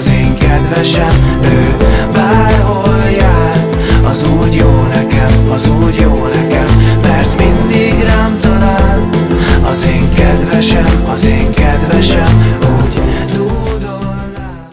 az én kedvesem, ő bárhol jár. Az úgy jó nekem, az úgy jó nekem, mert mindig rám talál. Az én kedvesem, az én kedvesem, úgy dúdol rám.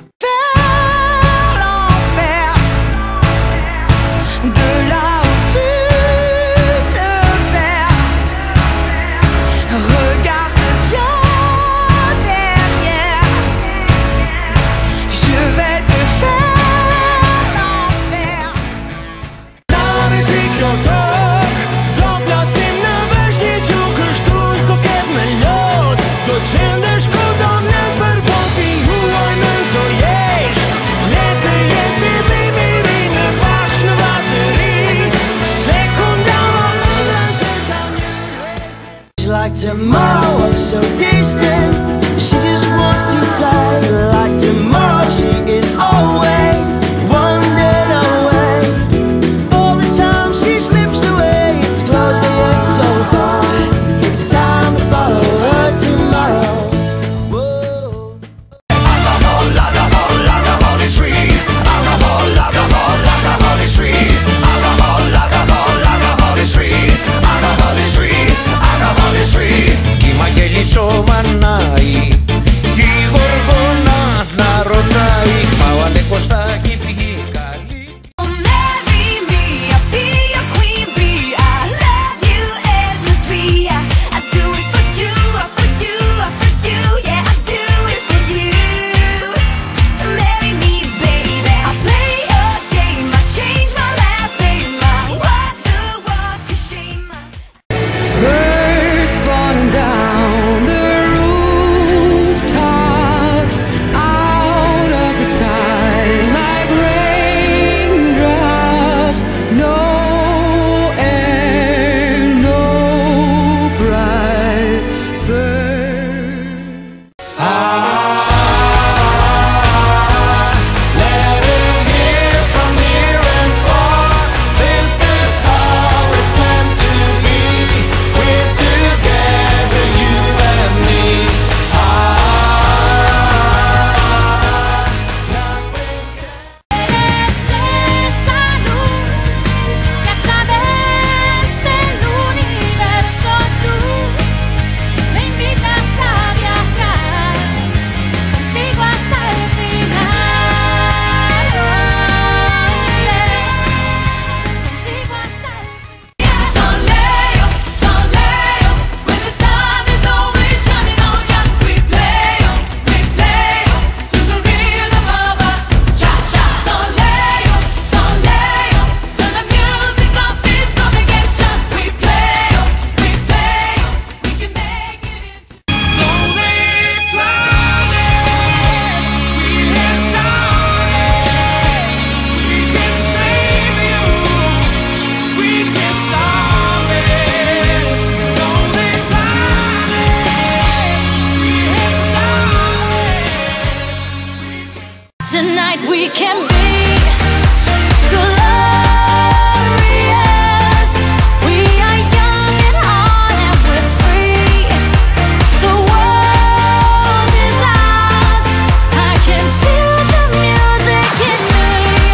Like tomorrow, so distant, she just wants to play. Like tomorrow, she is always one day away. All the time she slips away, it's close but yet so far. It's time to follow her tomorrow. Whoa. Alcohol, alcohol, alcohol is free. Alcohol, alcohol, alcohol is free. Alcohol, alcohol, alcohol is free. Alcohol is free. Alcohol is free. Kimageli somanai, kigorgona narodai, mawale costa kipikali. Marry me, I'll be your queen bee. I love you endlessly. I do it for you, for you, for you. Yeah, I do it for you. Marry me, baby. I'll play your game. I change my last name. I walk the walk of shame. Birds falling down the rooftops, out of the sky like raindrops. No air, no bright bird. Let it hear from near and far. This is how it's meant to be. We're together, you and me. Esa luz que a través del universo tú me invitas a viajar contigo hasta el final. Contigo hasta el final. Son Leo, when the sun is always shining on ya. We play to the rhythm of a cha-cha. Son Leo, turn the music up, it's gonna get ya. We play, we can make it into Lonely planet, we have done it. We can save you, we can stop it. Lonely planet, we have done it. tonight. We can be glorious. We are young and hard and we're free. The world is ours. I can feel the music in me.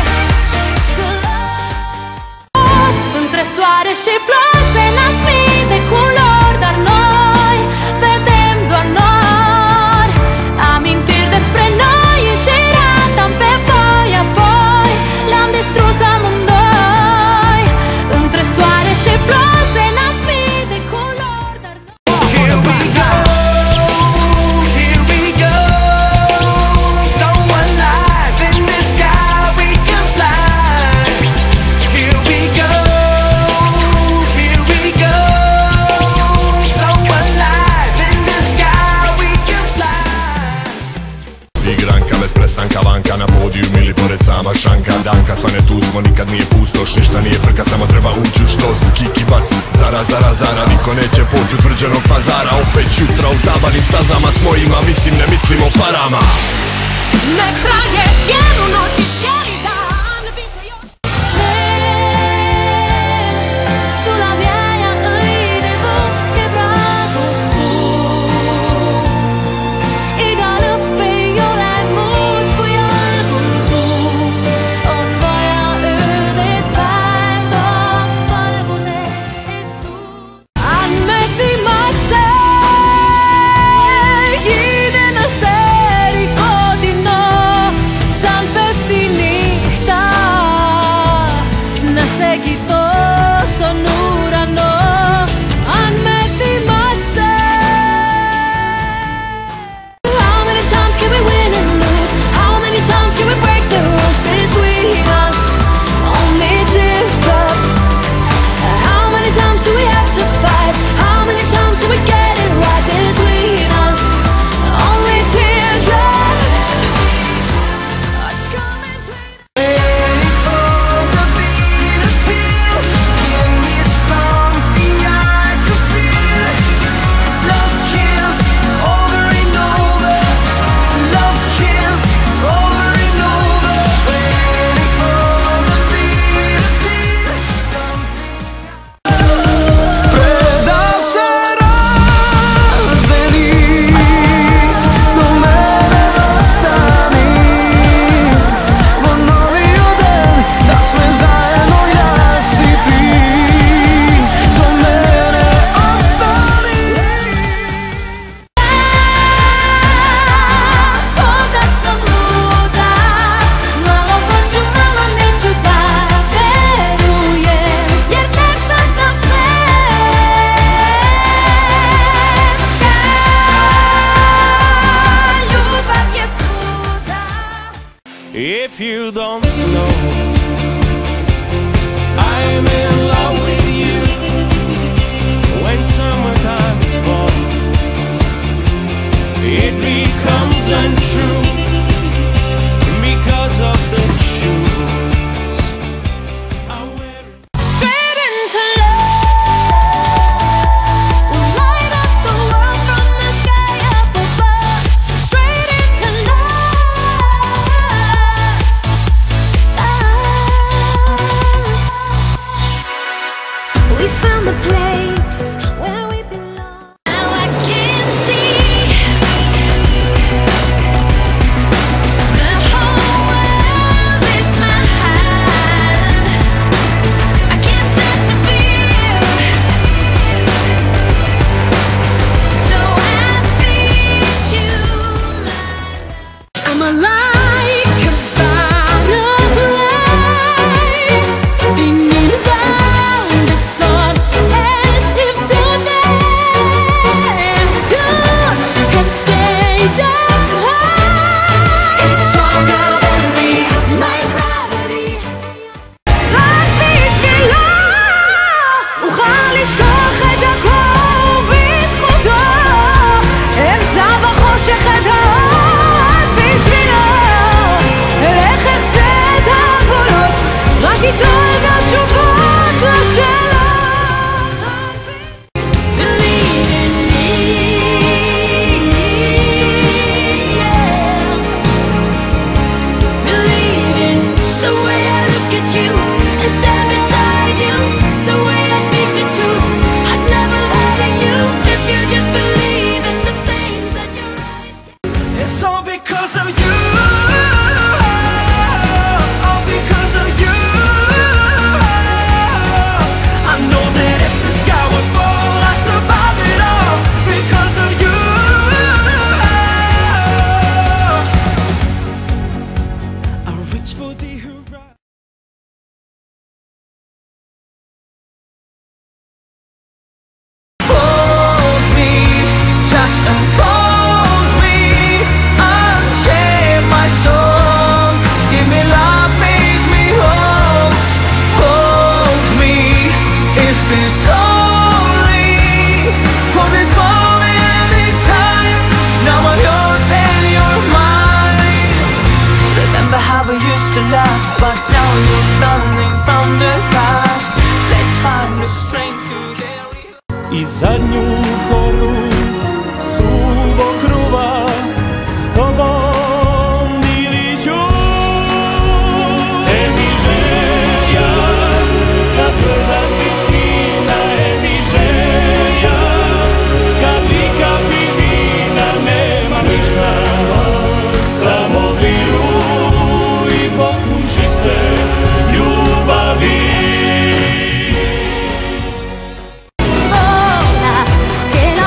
Între soare și ploaie se nasc mii de culori, dar noi vedem doar nori. Amintiri despre noi înșirat-am pe voi, apoi le-am distrus amândoi. Între soare și ploaie se nasc mii de culori, dar noi Here we go, so alive in the sky we can fly. Here we go, so alive in the sky we can fly. Igranka bez prestanka vanka, na podijum ili pored sama šanka. Danka, svane tu smo, nikad nije pustoš, ništa nije frka, samo treba ući u štos. Kiki bas, zara, zara, zara, niko neće poći od tvrđenog pazara. Opet jutra u tabanim stazama s mojima, mislim ne mislim o parama. nek traje cijelu noć i cijeli dan. Biće još sulla vieja îi devo quebrato stu. I galoppi io le musco io If you don't know, I'm in love with you. When summertime falls, it becomes untrue because of the shoes I'm wearing. Straight into love, light up the world from the sky up above. Straight into love. We found the place where we belong. Now I can see the whole world is mine. I can't touch and feel, so I feed you my love. I'm like a butterfly spinning round the sun, as if today should have stayed up high. It's stronger than me, my gravity. רק בשבילו אוכל לשכוח את הכל בזכותו. אמצע בחושך את האור רק בשבילו. אלך אחצה את הגבולות, רק איתו אגע תשובות לשאלות. Believe in me, yeah. Believe in the way I look at you and stand beside you, the way I speak the truth. I'd never lie to you if you just believe in the things that your eyes can. It's all because of you. All because of you. I know that if the sky would fall, I'd survive it all because of you. I reach for the horizon. Hold me, just unfold me, unchain my soul. Give me love, make me whole. Hold me, if it's only for this moment in time. Now I'm yours and you're mine. Remember how we used to laugh, but now you're running from the past. Let's find the strength to carry on. I zadnju koru suwokruwa z tobą diliću. Emi želja, kad tvrda si spina. Emi želja, kad vika pivina. Nema ništa, samo viru i pokun čiste ljubavi. Vola che la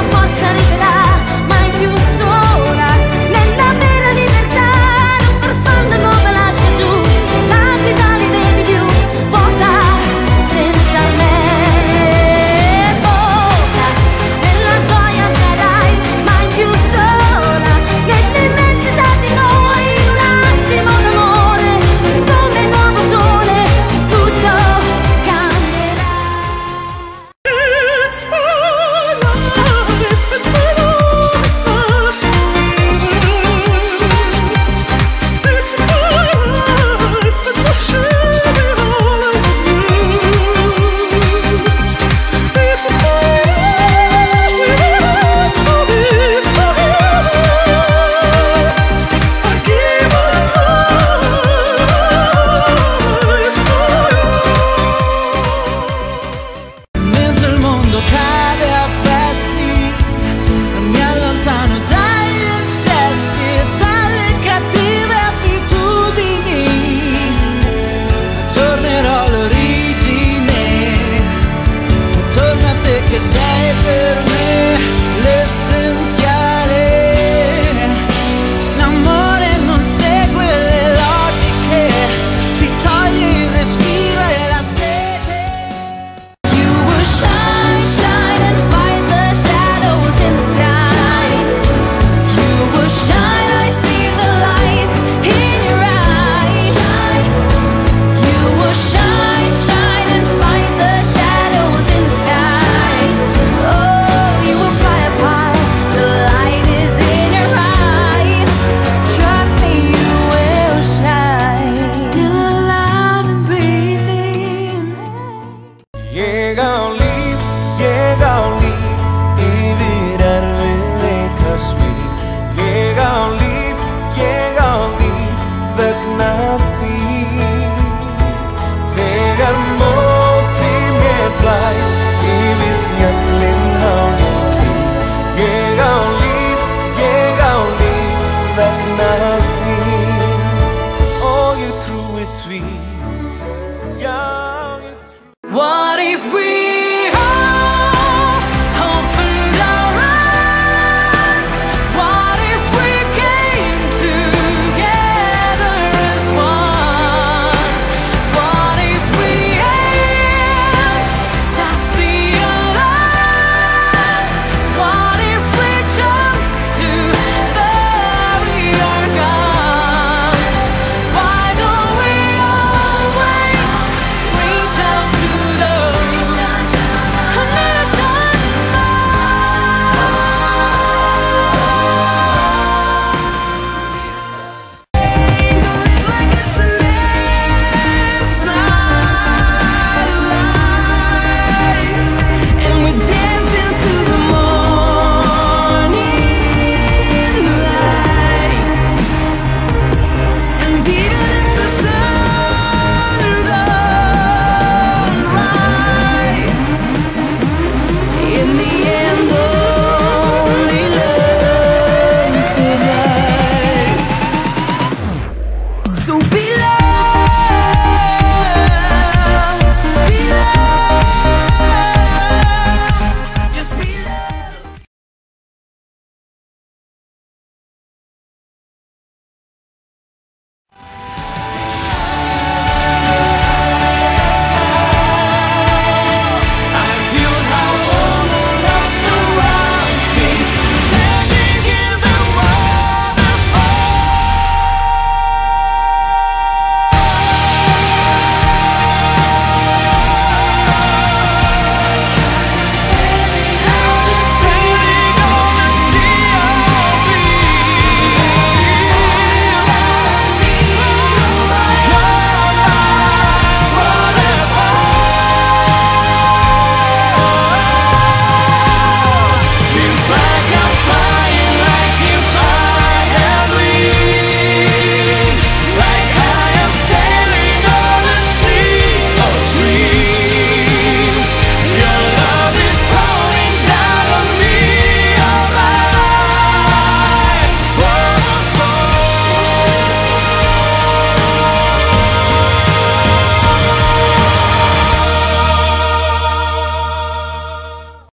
So be loved.